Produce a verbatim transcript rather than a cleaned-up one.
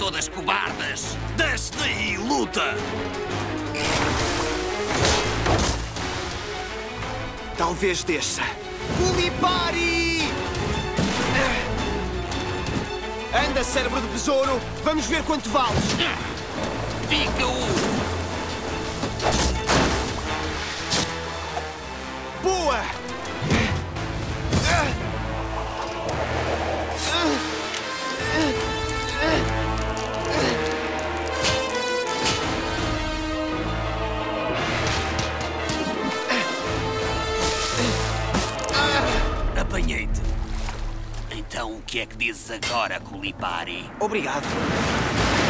todas cobardes! Desce daí e luta! Talvez desça. Kulipari! Anda, cérebro de besouro! Vamos ver quanto vales! Fica-o! Boa! Apanhei-te. Então o que é que dizes agora, Kulipari? Obrigado.